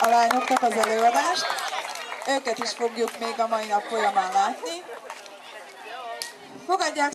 lányoknak az előadást. Őket is fogjuk még a mai nap folyamán látni. Fogadják